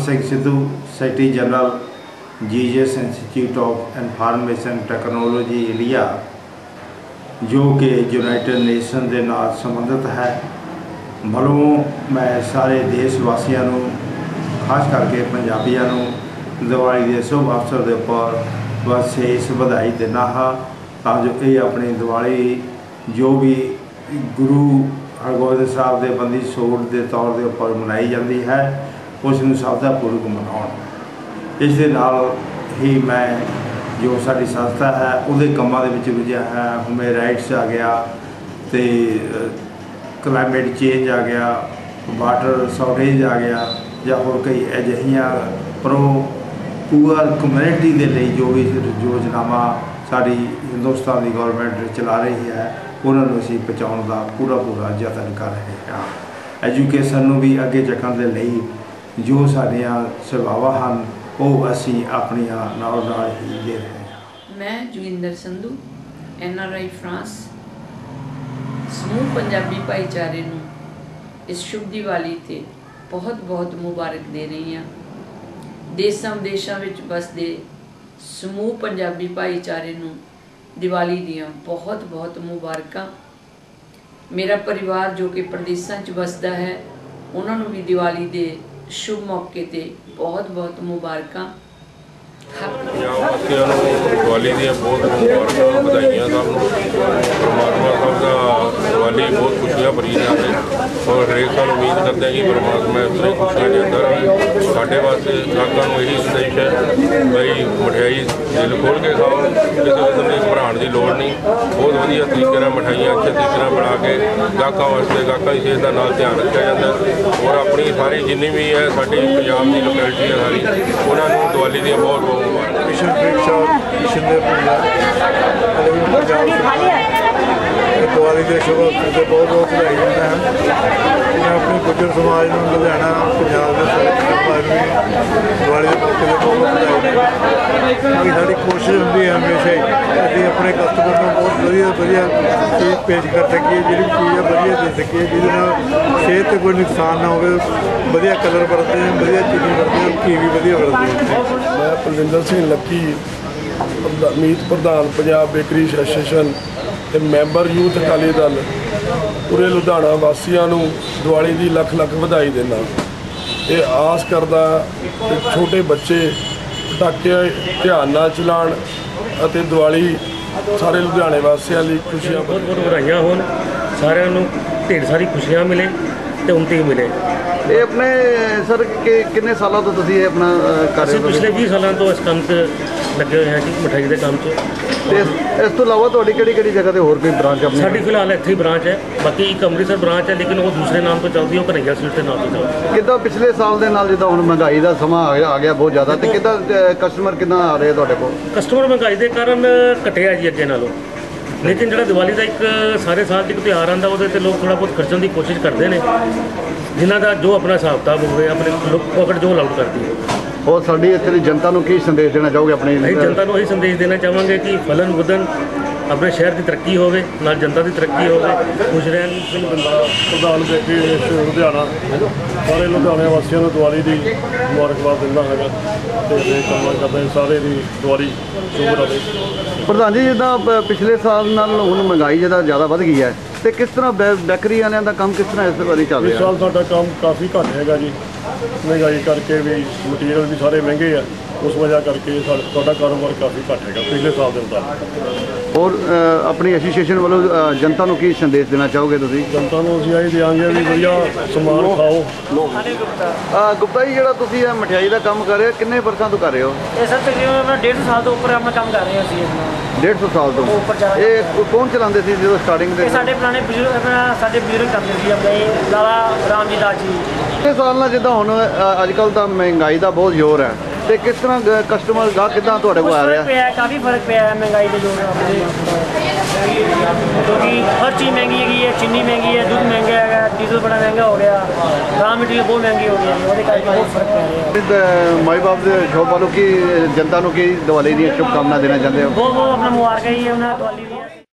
Singh Sidhu, secretary general GGS institute of information technology India, जो कि United nation के नाल संबंधित है, वालों मैं सारे देश वासियों को, खास करके पंजाबियों को दिवाली के शुभ अवसर के उपर विशेष बधाई देना हाँ, ताकि ये अपनी दिवाली जो भी गुरु हरगोबिंद साहब के बंदी छोड़ के तौर के उपर मनाई जाती है, उसनूं श्रद्धापूर्वक मनाउण। इस दे नाल ही मैं जो साडी संस्था है उहदे कामां दे विच रुझिया है। ह्यूमन राइट्स आ गया, तो क्लाइमेट चेंज आ गया, वाटर शॉर्टेज आ गया, या होर कई अजिहियां प्रो पुअर कम्यूनिटी के लिए जो भी योजनावां साडी हिंदुस्तान की गौरमेंट चला रही है, उन्होंने असीं पहुँचाउण दा पूरा यतन कर रहे हैं। एजुकेशन नूं भी अगे चकण दे लई जो साडियां सेवावां हन वो असीं अपणियां नाल नाल ही दे रहे हैं। मैं जोगिंदर संधू NRI फ्रांस समूह पंजाबी भाईचारे नूं इस शुभ दिवाली ते बहुत बहुत मुबारक दे रही हाँ। देशां विदेशां विच बसदे समूह पंजाबी भाईचारे नूं दिवाली दियां बहुत बहुत मुबारकां। मेरा परिवार जो कि प्रदेशों च बसदा है, उन्होंने भी दिवाली के शुभ मौके ते बहुत बहुत मुबारकां। दिवाली दी बहुत मुबारक बधाइयां सबनूं। परमात्मा सब का दिवाली बहुत खुशियां भरी जाए और हरेक साल उम्मीद करते हैं कि परमात्मा इस तरह खुशियां देता रहे। साढ़े वास्ते ग्राहकों को यही संदेश है भाई मिठाई दिल खोल के खाओ, किसी किस्म की घबराने की लोड़ नहीं। बहुत वधिया तरीके नाल मिठाइयां अच्छे तरीके नाल बना के ग्राहकों वास्ते ग्राहकों की सेहत का नाल ध्यान रखा जाता है। और अपनी सारी जिन्नी भी है साडी पंजाब की लोकैलिटी है सारी, उन्होंने दिवाली दी बहुत बहुत दिवाली के शुभ अवसर से बहुत बहुत बधाई देना है। मैं अपने गुजर समाज में लुधियाना पंजाब के समाज में दिवाली के मौके पर बहुत बधाई देना। साड़ी कोशिश होंगी है हमेशा ही अभी अपने कस्टमर को बहुत वधिया चीज़ पेश कर सकीए, जी चीज़ है वधिया दे सकीए, जिस सेहत से कोई नुकसान ना हो। वधिया कलर वरतते हैं, वधिया चीनी वरतते हैं, घी भी वधिया वरतते हैं। मैं पलविंदर सिंह लक्की, मीत प्रधान पंजाब बेकरी एसोसीएशन ते मैंबर यूथ अकाली दल पूरे लुधियाना वासियों को दिवाली की लख लख बधाई देना। ये आस करदा कि छोटे बच्चे पटाके ध्यान नाल चलाण अते दिवाली सारे लुधियाने वासियों लिए खुशियां बहुत बहुत बधाइयां होन, सारिਆਂ ਨੂੰ ढेर सारी खुशियां मिले तो उन्नति मिले। ये अपने सर के कितने सालों तो तुसीं अपना कर रहे हो? पिछले 20 सालों तो इस काम से लगे हुए हैं जी, मिठाई के काम से। इस तो इलावा तुहाडी किहड़ी जगह ते होर कोई ब्रांच अपनी? साडी फिलहाल इत्थे ही ब्रांच है, बाकी एक अमृतसर ब्रांच है, लेकिन वो दूसरे नाम पर चलती है, वो कन्हैया स्वीट के नाम पर चलती है। किद्दां पिछले साल दे नाल जिद्दां हुण महंगाई दा समां आ गया बहुत ज़्यादा, तो किद्दां कस्टमर किद्दां आ रहे तुहाडे कोल? कस्टमर महंगाई के कारण घटिया जी अगे नालों, लेकिन जो दिवाली का एक सारे साल एक त्यौहार आता वो लोग थोड़ा बहुत खर्चने की कोशिश करते हैं, जिन्हों का जो अपना हिसाब किताब हो अपने पॉकेट जो अलाउड करती है। और साड़ी इत्थे दी जनता को की संदेश देना चाहोगे अपनी? जनता को यही संदेश देना चाहेंगे कि फलन वुदन अपने शहर की तरक्की होवे, नाल जनता की तरक्की होवे, खुश रहन। प्रधान बेकरी लुधियाना सारे लुधियाने वासियों को दिवाली की मुबारकबाद दिंदा है ते काम करदा सारे दी दिवाली शुभ रहे। प्रधान जी जिद्दां पिछले साल नाल हुण महंगाई ज़्यादा वध गई है, तो किस तरह बेकरी वालियां दा काम किस तरह इस बारी चल रहा है? इस साल साडा काम काफ़ी घट है जी, महंगाई करके भी मटीरियल भी सारे महंगे है, उस वजह करके साडा कारोबार काफ़ी घट है पिछले साल के मुताबिक। और अपनी एसोसीएशन वालों जनता को की संदेश देना चाहोगे तुसीं? जनता को असीं यही देंगे भी वधिया समान खाओ। गुप्ता जी जो तुसीं मिठाई का काम कर रहे हो, कितने वर्षों तो कर रहे हो? ये सर तकरीबन 150 साल तो ऊपर अपना काम कर रहे हैं। 150 साल तो ये कौन चलाते थे जो स्टार्टिंग? साढ़े पुराने बजुर्ग करते थे अपने लाला राम जी दास जी। पिछले साल ना जिद्दां हुण अजकल तो महंगाई का बहुत जोर है, तो किस तरह कस्टमर गाहक किद्दां तुहाडे कोल आ रहा है? काफ़ी फर्क पिया है महंगाई के जोर, क्योंकि हर चीज़ महंगी है, चीनी महंगी है, दूध महंगा है, डीजल बड़ा महंगा हो गया, रॉ मटीरियल बहुत महंगी हो गई, वो बहुत फर्क पै रहा है। माई बाप के शॉप वालों की जनता को की दिवाली दी शुभकामना देना चाहते हो? वो अपना मुबारक ही है उन्हें दिवाली दी।